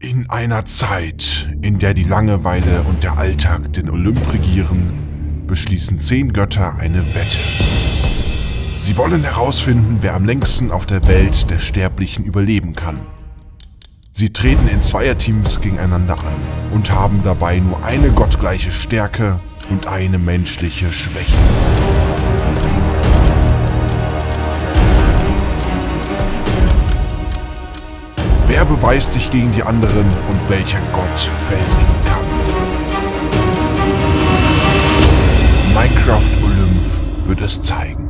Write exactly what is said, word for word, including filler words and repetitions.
In einer Zeit, in der die Langeweile und der Alltag den Olymp regieren, beschließen zehn Götter eine Wette. Sie wollen herausfinden, wer am längsten auf der Welt der Sterblichen überleben kann. Sie treten in Zweierteams gegeneinander an und haben dabei nur eine gottgleiche Stärke und eine menschliche Schwäche. Wer beweist sich gegen die anderen und welcher Gott fällt im Kampf? Minecraft Olymp wird es zeigen.